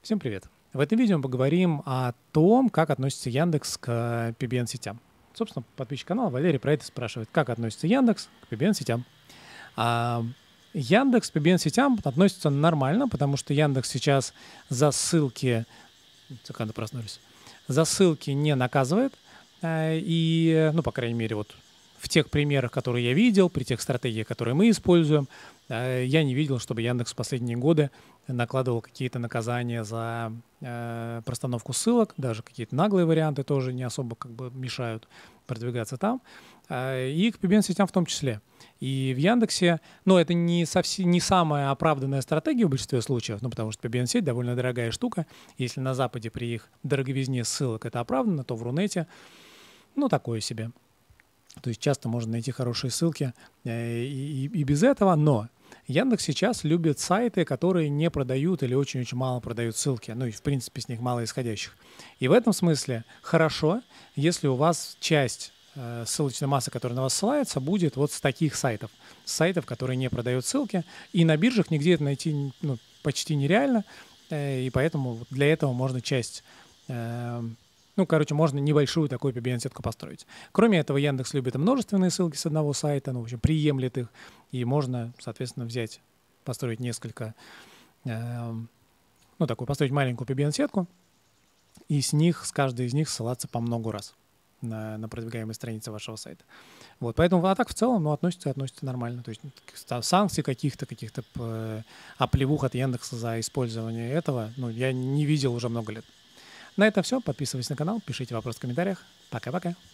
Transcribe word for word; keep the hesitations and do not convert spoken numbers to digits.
Всем привет! В этом видео мы поговорим о том, как относится Яндекс к пи би эн-сетям. Собственно, подписчик канала Валерий про это спрашивает, как относится Яндекс к пи би эн-сетям. А, Яндекс к пи би эн-сетям относится нормально, потому что Яндекс сейчас за ссылки, цикады проснулись, за ссылки не наказывает. И, ну, по крайней мере, вот в тех примерах, которые я видел, при тех стратегиях, которые мы используем, я не видел, чтобы Яндекс в последние годы накладывал какие-то наказания за э, простановку ссылок, даже какие-то наглые варианты тоже не особо как бы мешают продвигаться там, э, и к пи би эн-сетям в том числе. И в Яндексе, ну, это не, совсем, не самая оправданная стратегия в большинстве случаев, ну, потому что пи би эн-сеть довольно дорогая штука. Если на Западе при их дороговизне ссылок это оправдано, то в Рунете, ну, такое себе. То есть часто можно найти хорошие ссылки э, и, и без этого, но Яндекс сейчас любит сайты, которые не продают или очень-очень мало продают ссылки. Ну и, в принципе, с них мало исходящих. И в этом смысле хорошо, если у вас часть э, ссылочной массы, которая на вас ссылается, будет вот с таких сайтов. С сайтов, которые не продают ссылки. И на биржах нигде это найти ну, почти нереально. Э, и поэтому для этого можно часть... Э, Ну, короче, можно небольшую такую пи би эн-сетку построить. Кроме этого, Яндекс любит множественные ссылки с одного сайта, ну, в общем, приемлет их, и можно, соответственно, взять, построить несколько, э, ну, такую, построить маленькую пи би эн-сетку, и с них, с каждой из них ссылаться по много раз на, на продвигаемой странице вашего сайта. Вот, поэтому, а так в целом, ну, относится, относится нормально. То есть санкций каких-то, каких-то оплевух от Яндекса за использование этого, ну, я не видел уже много лет. На этом все. Подписывайтесь на канал, пишите вопросы в комментариях. Пока-пока.